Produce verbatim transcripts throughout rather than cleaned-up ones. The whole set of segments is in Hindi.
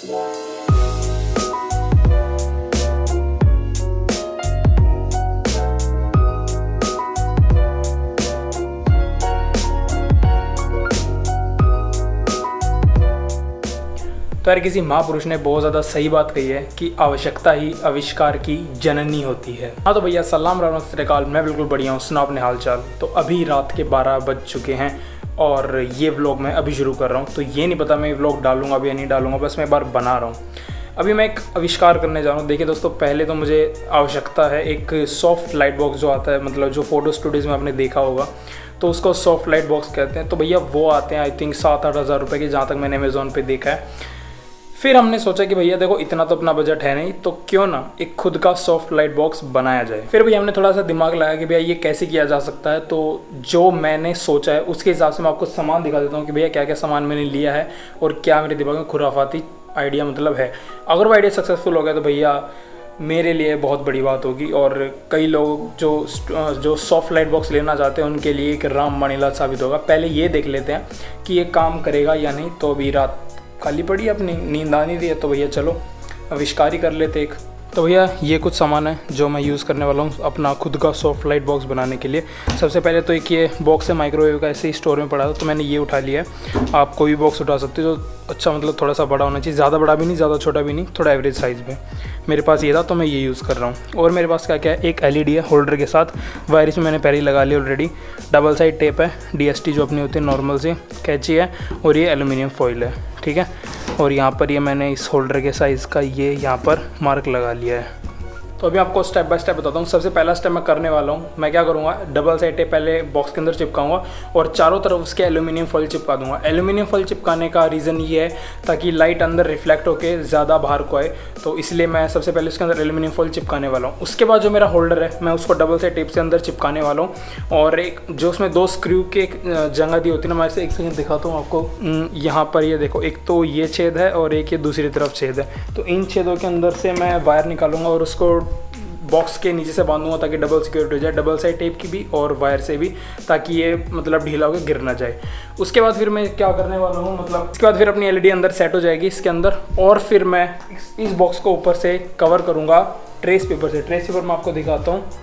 तो यार किसी महापुरुष ने बहुत ज़्यादा सही बात कही है कि आवश्यकता ही आविष्कार की जननी होती है। हाँ तो भैया सलाम रहमतुल्लाह, मैं बिल्कुल बढ़िया हूँ, सुना अपने हाल चाल। तो अभी रात के बारह बज चुके हैं और ये व्लॉग मैं अभी शुरू कर रहा हूँ। तो ये नहीं पता मैं व्लॉग डालूंगा भी या नहीं डालूंगा, बस मैं एक बार बना रहा हूँ। अभी मैं एक आविष्कार करने जा रहा हूँ। देखिए दोस्तों, पहले तो मुझे आवश्यकता है एक सॉफ्ट लाइट बॉक्स जो आता है, मतलब जो फोटो स्टूडियोज़ में आपने देखा होगा तो उसको सॉफ्ट लाइट बॉक्स कहते हैं। तो भैया वो आते हैं आई थिंक सात आठ हज़ार रुपये के, जहाँ तक मैंने अमेज़ोन पे देखा है। फिर हमने सोचा कि भैया देखो इतना तो अपना बजट है नहीं, तो क्यों ना एक खुद का सॉफ्ट लाइट बॉक्स बनाया जाए। फिर भैया हमने थोड़ा सा दिमाग लगाया कि भैया ये कैसे किया जा सकता है। तो जो मैंने सोचा है उसके हिसाब से मैं आपको सामान दिखा देता हूँ कि भैया क्या क्या सामान मैंने लिया है और क्या मेरे दिमाग में खुराफाती आइडिया मतलब है। अगर वो आइडिया सक्सेसफुल हो गया तो भैया मेरे लिए बहुत बड़ी बात होगी, और कई लोग जो जो सॉफ्ट लाइट बॉक्स लेना चाहते हैं उनके लिए एक राम बाण साबित होगा। पहले ये देख लेते हैं कि ये काम करेगा या नहीं। तो अभी रात खाली पड़ी अपनी, नींद आ नहीं रही है, तो भैया चलो आविष्कार ही कर लेते एक। तो भैया ये कुछ सामान है जो मैं यूज़ करने वाला हूँ अपना खुद का सॉफ्ट लाइट बॉक्स बनाने के लिए। सबसे पहले तो एक ये बॉक्स है माइक्रोवेव का, ऐसे ही स्टोर में पड़ा था तो मैंने ये उठा लिया है। आप कोई भी बॉक्स उठा सकते हो जो अच्छा मतलब थोड़ा सा बड़ा होना चाहिए, ज़्यादा बड़ा भी नहीं ज़्यादा छोटा भी नहीं, थोड़ा एवरेज साइज़ में। मेरे पास ये था तो मैं ये यूज़ कर रहा हूँ। और मेरे पास क्या क्या है, एक एल ई डी है होल्डर के साथ, वायर इसमें मैंने पहले ही लगा लिया ऑलरेडी। डबल साइड टेप है, डी एस टी जो अपनी होती है नॉर्मल सी, कैंची है, और ये एल्यूमिनियम फॉइल है, ठीक है। और यहाँ पर ये मैंने इस होल्डर के साइज़ का ये यहाँ पर मार्क लगा लिया है। तो अभी आपको स्टेप बाय स्टेप बताता हूँ। सबसे पहला स्टेप मैं करने वाला हूँ, मैं क्या करूँगा, डबल साइड टेप पहले बॉक्स के अंदर चिपकाऊंगा और चारों तरफ उसके एल्यूमिनियम फॉइल चिपका दूंगा। एल्यूमिनियम फॉइल चिपकाने का रीज़न ये है ताकि लाइट अंदर रिफ्लेक्ट होकर ज़्यादा बाहर को आए, तो इसलिए मैं सबसे पहले उसके अंदर एल्यूमिनियम फॉइल चिपकाने वाला हूँ। उसके बाद जो मेरा होल्डर है मैं उसको डबल साइड टेप से अंदर चिपकाने वाला हूँ। और एक जो उसमें दो स्क्रू के जगह दी होती है ना, मैं इसे एक सेकेंड दिखाता हूँ आपको। यहाँ पर ये देखो, एक तो ये छेद है और एक ये दूसरी तरफ छेद है। तो इन छेदों के अंदर से मैं वायर निकालूंगा और उसको बॉक्स के नीचे से बांधूंगा ताकि डबल सिक्योरिटी हो जाए, डबल साइड टेप की भी और वायर से भी, ताकि ये मतलब ढीला होकर गिर ना जाए। उसके बाद फिर मैं क्या करने वाला हूँ, मतलब इसके बाद फिर अपनी एलईडी अंदर सेट हो जाएगी इसके अंदर, और फिर मैं इस, इस बॉक्स को ऊपर से कवर करूँगा ट्रेस पेपर से। ट्रेस पेपर मैं आपको दिखाता हूँ।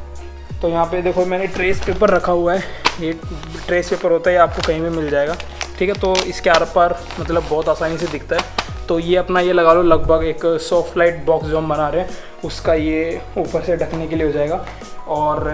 तो यहाँ पे देखो मैंने ट्रेस पेपर रखा हुआ है, ये ट्रेस पेपर होता है, आपको कहीं भी मिल जाएगा, ठीक है। तो इसके आर पार मतलब बहुत आसानी से दिखता है। तो ये अपना ये लगा लो, लगभग एक सॉफ्ट लाइट बॉक्स जो हम बना रहे हैं उसका ये ऊपर से ढकने के लिए हो जाएगा। और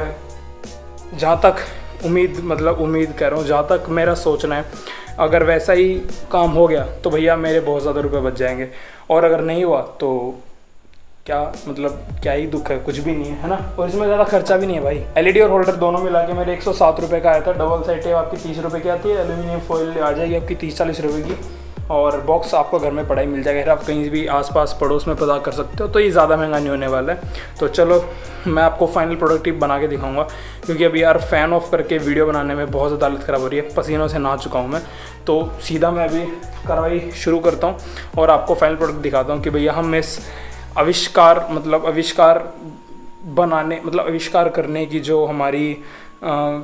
जहाँ तक उम्मीद मतलब उम्मीद कर रहा हूँ, जहाँ तक मेरा सोचना है, अगर वैसा ही काम हो गया तो भैया मेरे बहुत ज़्यादा रुपए बच जाएंगे। और अगर नहीं हुआ तो क्या मतलब क्या ही दुख है, कुछ भी नहीं है, है ना। और इसमें ज़्यादा खर्चा भी नहीं है भाई। एलईडी और होल्डर दोनों मिला के मेरे एक सौ सात रुपये का आया था। डबल साइड टेप आपकी तीस रुपये की आती है, एल्यूमिनियम फॉइल आ जाएगी आपकी तीस चालीस रुपये की, और बॉक्स आपको घर में पड़ा ही मिल जाएगा। आप कहीं भी आसपास पड़ोस में पता कर सकते हो, तो ये ज़्यादा महंगा नहीं होने वाला है। तो चलो मैं आपको फाइनल प्रोडक्टिव बना के दिखाऊंगा, क्योंकि अभी यार फ़ैन ऑफ करके वीडियो बनाने में बहुत ज़्यादा हालत ख़राब हो रही है, पसीनों से नहा चुका हूँ मैं। तो सीधा मैं अभी कार्रवाई शुरू करता हूँ और आपको फाइनल प्रोडक्ट दिखाता हूँ कि भैया हम इस आविष्कार मतलब आविष्कार बनाने मतलब आविष्कार करने की जो हमारी आ,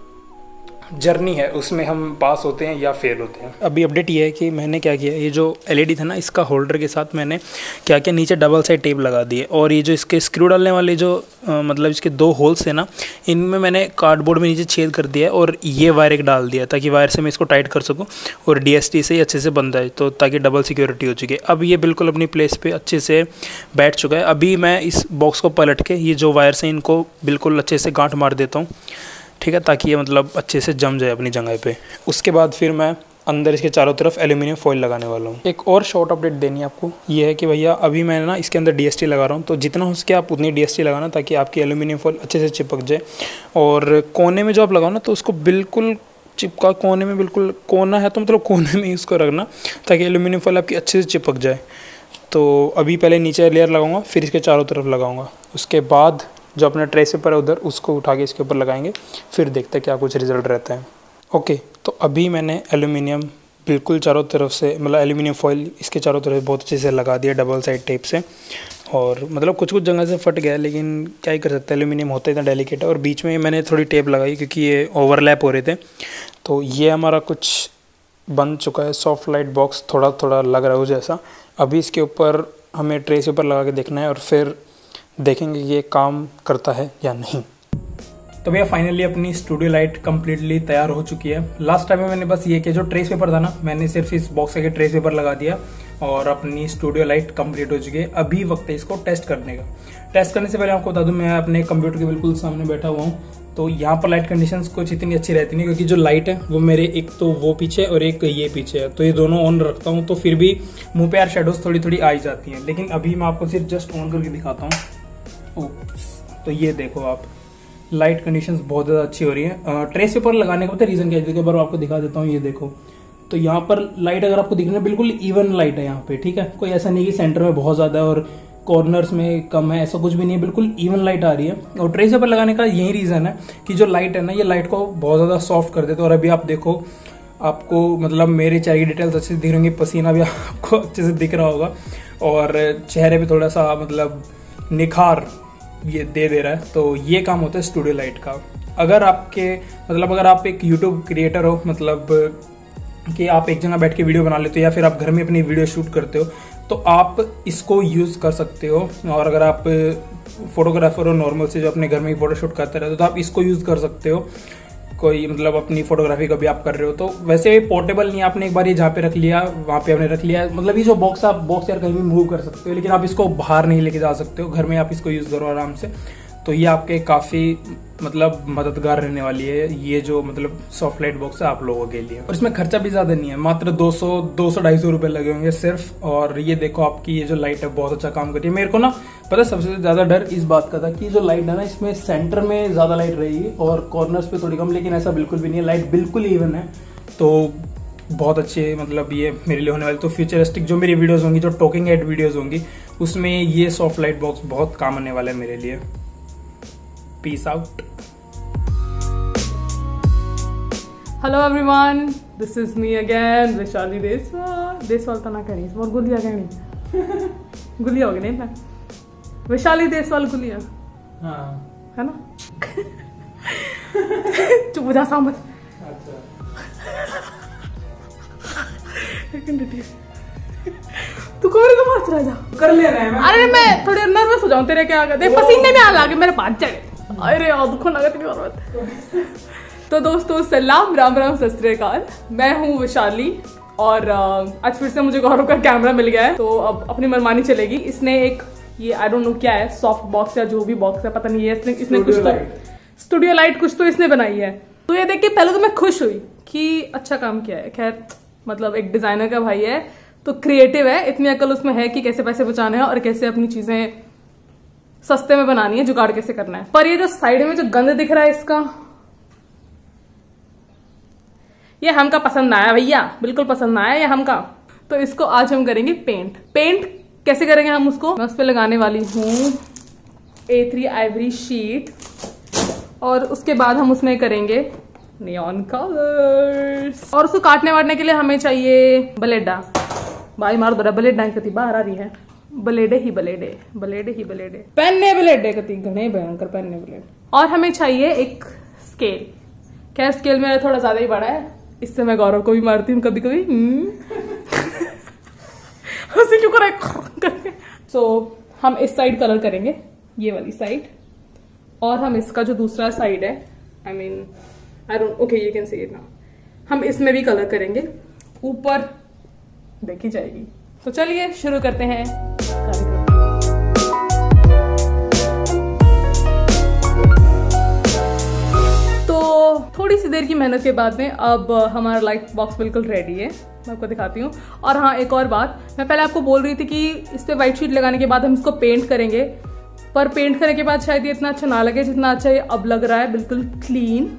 जर्नी है उसमें हम पास होते हैं या फेल होते हैं। अभी अपडेट ये है कि मैंने क्या किया, ये जो एलईडी था ना, इसका होल्डर के साथ मैंने क्या किया, नीचे डबल साइड टेप लगा दी है। और ये जो इसके स्क्रू डालने वाले जो आ, मतलब इसके दो होल्स है ना, इनमें मैंने कार्डबोर्ड में नीचे छेद कर दिया है और ये वायर एक डाल दिया ताकि वायर से मैं इसको टाइट कर सकूँ और डीएसटी से ही अच्छे से बन जाए, तो ताकि डबल सिक्योरिटी हो चुकी है। अब ये बिल्कुल अपनी प्लेस पर अच्छे से बैठ चुका है। अभी मैं इस बॉक्स को पलट के ये जो वायर्स हैं इनको बिल्कुल अच्छे से गांठ मार देता हूँ, ठीक है, ताकि ये मतलब अच्छे से जम जाए अपनी जगह पे। उसके बाद फिर मैं अंदर इसके चारों तरफ एल्यूमिनियम फॉइल लगाने वाला हूँ। एक और शॉर्ट अपडेट देनी है आपको, ये है कि भैया अभी मैं ना इसके अंदर डीएसटी लगा रहा हूँ, तो जितना हो सके आप उतनी डीएसटी लगाना ताकि आपकी एल्यूमिनियम फॉइल अच्छे से चिपक जाए। और कोने में जो आप लगाओ ना, तो उसको बिल्कुल चिपका, कोने में बिल्कुल कोना है तो मतलब कोने में ही उसको रखना ताकि एल्यूमिनियम फॉइल आपकी अच्छे से चिपक जाए। तो अभी पहले नीचे लेयर लगाऊंगा, फिर इसके चारों तरफ लगाऊंगा। उसके बाद जो अपना ट्रेस पेपर है उधर उसको उठा के इसके ऊपर लगाएंगे, फिर देखते हैं क्या कुछ रिजल्ट रहता है। ओके, तो अभी मैंने एल्यूमिनियम बिल्कुल चारों तरफ से मतलब एल्यूमिनियम फॉइल इसके चारों तरफ बहुत अच्छे से लगा दिया डबल साइड टेप से। और मतलब कुछ कुछ जगह से फट गया, लेकिन क्या ही कर सकते हैं, एल्यूमिनियम होता है इतना डेलिकेट है। और बीच में मैंने थोड़ी टेप लगाई क्योंकि ये ओवरलैप हो रहे थे। तो ये हमारा कुछ बन चुका है सॉफ्ट लाइट बॉक्स, थोड़ा थोड़ा लग रहा है जैसा। अभी इसके ऊपर हमें ट्रेस पेपर लगा के देखना है और फिर देखेंगे ये काम करता है या नहीं। तो भैया फाइनली अपनी स्टूडियो लाइट कम्प्लीटली तैयार हो चुकी है। लास्ट टाइम में मैंने बस ये किया, जो ट्रेस पेपर था ना, मैंने सिर्फ इस बॉक्स के ट्रेस पेपर लगा दिया और अपनी स्टूडियो लाइट कंप्लीट हो चुकी है। अभी वक्त है इसको टेस्ट करने का। टेस्ट करने से पहले आपको बता दूं, मैं अपने कंप्यूटर के बिल्कुल सामने बैठा हुआ हूँ। तो यहाँ पर लाइट कंडीशंस कुछ इतनी अच्छी रहती नहीं, क्योंकि जो लाइट है वो मेरे एक तो वो पीछे और एक ये पीछे है, तो ये दोनों ऑन रखता हूँ तो फिर भी मुंह पे यार शेडोज थोड़ी थोड़ी आई जाती हैं। लेकिन अभी मैं आपको सिर्फ जस्ट ऑन करके दिखाता हूँ। तो ये देखो आप, लाइट कंडीशंस बहुत ज़्यादा अच्छी हो रही है। ट्रेस पेपर लगाने का पता रीज़न क्या है, एक बार आपको दिखा देता हूँ। ये देखो, तो यहाँ पर लाइट अगर आपको दिख रही है बिल्कुल इवन लाइट है यहाँ पे, ठीक है। कोई ऐसा नहीं कि सेंटर में बहुत ज़्यादा है और कॉर्नर्स में कम है, ऐसा कुछ भी नहीं है, बिल्कुल इवन लाइट आ रही है। और ट्रेस पेपर लगाने का यही रीज़न है कि जो लाइट है ना, ये लाइट को बहुत ज़्यादा सॉफ्ट कर देते हैं। और अभी आप देखो, आपको मतलब मेरे चेहरे की डिटेल्स अच्छे से दिख रही होंगी, पसीना भी आपको अच्छे से दिख रहा होगा और चेहरे पे थोड़ा सा मतलब निखार ये दे दे रहा है। तो ये काम होता है स्टूडियो लाइट का। अगर आपके मतलब अगर आप एक यूट्यूब क्रिएटर हो, मतलब कि आप एक जगह बैठ के वीडियो बना लेते हो या फिर आप घर में अपनी वीडियो शूट करते हो, तो आप इसको यूज़ कर सकते हो। और अगर आप फोटोग्राफर हो नॉर्मल से, जो अपने घर में ही फोटो शूट करते रहते हो, तो आप इसको यूज़ कर सकते हो। कोई मतलब अपनी फोटोग्राफी कभी आप कर रहे हो तो वैसे पोर्टेबल नहीं है, आपने एक बार ये जहाँ पे रख लिया वहाँ पे आपने रख लिया। मतलब ये जो बॉक्स आप बॉक्स यार कहीं भी मूव कर सकते हो, लेकिन आप इसको बाहर नहीं लेके जा सकते हो, घर में आप इसको यूज़ करो आराम से। तो ये आपके काफ़ी मतलब मददगार रहने वाली है, ये जो मतलब सॉफ्ट लाइट बॉक्स है आप लोगों के लिए। और इसमें खर्चा भी ज़्यादा नहीं है, मात्र दो सौ दो सौ ढाई सौ रुपये लगे होंगे सिर्फ। और ये देखो आपकी ये जो लाइट है बहुत अच्छा काम कर रही है। मेरे को ना पता सबसे ज़्यादा डर इस बात का था कि जो लाइट है ना, इसमें सेंटर में ज़्यादा लाइट रहेगी और कॉर्नर्स पे थोड़ी कम, लेकिन ऐसा बिल्कुल भी नहीं है, लाइट बिल्कुल इवन है। तो बहुत अच्छे मतलब ये मेरे लिए होने वाले। तो फ्यूचरिस्टिक जो मेरी वीडियोज़ होंगी, जो टॉकिंग हेड वीडियोज़ होंगी, उसमें ये सॉफ्ट लाइट बॉक्स बहुत काम आने वाला है मेरे लिए। Peace out. Hello everyone, this is me again, Vaishali Deswal. Deswal तो ना कहीं, बहुत गुलिया कहनी, गुलिया हो गई नहीं मैं, वैशाली देसवाल गुलिया, हाँ है ना? चुप हो जा सामत। अच्छा। तू कोरे को मार चला जा, कर लेना है। अरे मैं थोड़ी नर्वस हो जाऊँ तेरे क्या आगे, देख पसीने में आ लागे मेरे पास चढ़े। अरे यार दुख लगा तेरी बात। तो दोस्तों सलाम राम राम सत श्री अकाल, मैं हूँ वैशाली और आज फिर से मुझे गौरव का कैमरा मिल गया है, तो अब अपनी मनमानी चलेगी। इसने एक ये आई डोंट नो क्या है, सॉफ्ट बॉक्स या जो भी बॉक्स है पता नहीं है, इसने इसने कुछ तो स्टूडियो लाइट कुछ तो इसने बनाई है। तो ये देख के पहले तो मैं खुश हुई कि अच्छा काम किया है। खैर मतलब एक डिजाइनर का भाई है तो क्रिएटिव है, इतनी अकल उसमें है कि कैसे पैसे बचाने हैं और कैसे अपनी चीजें सस्ते में बनानी है, जुगाड़ कैसे करना है। पर ये जो साइड में जो गंद दिख रहा है इसका, ये हमका पसंद आया भैया, बिल्कुल पसंद आया ये हमका। तो इसको आज हम करेंगे पेंट। पेंट कैसे करेंगे हम उसको, मैं उस पर लगाने वाली हूँ ए थ्री आइवरी शीट और उसके बाद हम उसमें करेंगे नियॉन कलर्स। और उसको काटने वाटने के लिए हमें चाहिए ब्लेडा। भाई मार दो ब्लेडा कति बाहर आ रही है, ब्लेडे ही ब्लेडे ब्लेडे ही ब्लेडे पेन्ने ब्लेडे कति घने भयंकर पेन्ने ब्लेड। और हमें चाहिए एक स्केल। खैर स्केल मेरा थोड़ा ज्यादा ही बड़ा है, इससे मैं गौरव को भी मारती हूँ कभी कभी। क्यों कर सो हम इस साइड कलर करेंगे, ये वाली साइड, और हम इसका जो दूसरा साइड है, I mean I don't okay you can see it now, हम इसमें भी कलर करेंगे, ऊपर देखी जाएगी। तो चलिए शुरू करते हैं कार्यक्रम। तो थोड़ी सी देर की मेहनत के बाद में अब हमारा लाइट बॉक्स बिल्कुल रेडी है, मैं आपको दिखाती हूँ। और हाँ एक और बात, मैं पहले आपको बोल रही थी कि इस पे व्हाइट शीट लगाने के बाद हम इसको पेंट करेंगे, पर पेंट करने के बाद शायद ये इतना अच्छा ना लगे जितना अच्छा ये अब लग रहा है, बिल्कुल क्लीन।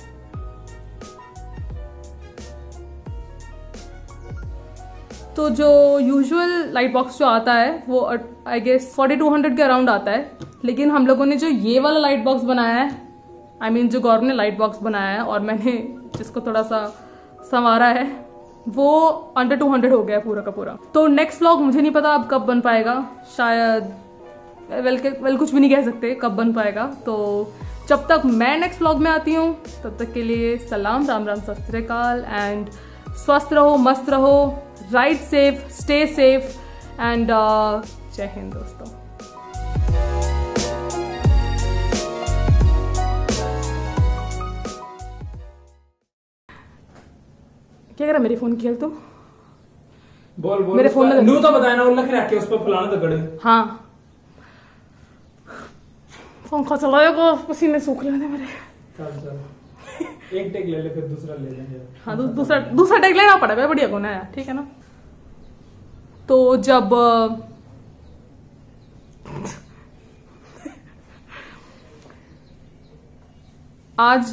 तो जो यूजुअल लाइट बॉक्स जो आता है वो I guess forty two hundred के अराउंड आता है, लेकिन हम लोगों ने जो ये वाला लाइट बॉक्स बनाया है, आई I मीन mean, जो गौरव ने लाइट बॉक्स बनाया है और मैंने जिसको थोड़ा सा संवारा है, वो अंडर टू हंड्रेड हो गया है पूरा का पूरा। तो नेक्स्ट व्लॉग मुझे नहीं पता अब कब बन पाएगा, शायद वेल के वेल कुछ भी नहीं कह सकते कब बन पाएगा। तो जब तक मैं नेक्स्ट व्लॉग में आती हूँ तब तक के लिए सलाम राम राम सत श्री अकाल एंड स्वस्थ रहो, मस्त रहो, ride safe, stay safe and जय हिंद दोस्तों। क्या करा मेरे फोन खेल? तो बोल बोल। मेरे फोन में नू तो बताया ना, उल्लख रख के उस पर फलाना तो गड़े। हाँ पंखा चलाएगा, पसीने सूख लेने मेरे। चल चल एक टेक ले ले, फिर दूसरा ले लेंगे। हाँ दू, दूसरा दूसरा टेक लेना पड़ेगा, बढ़िया कौन है, ठीक है ना। तो जब आज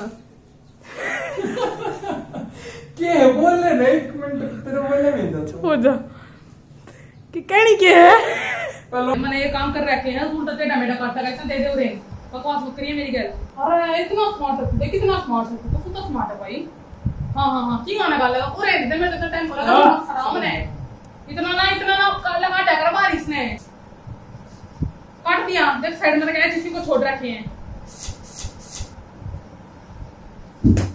क्या है बोल ले ना, एक मिनट तेरे बोलने में तो हो जा कि कहनी क्या है। मैंने ये काम कर रखे हैं, तू तो टेढ़ा मेढ़ा करता रहता, दे दे उरे बकवास मत करिए मेरी गल। अरे इतना स्मार्ट है, देख कितना स्मार्ट है तू, तो स्मार्ट है भाई। हां हां हां की गाना गा लगा उरे दे, मैं तो टाइम बोला हराम ने इतना ना इतना ना लगा टकर बारिश ने काट दिया। देख साइड में क्या किसी को छोड़ रखे हैं।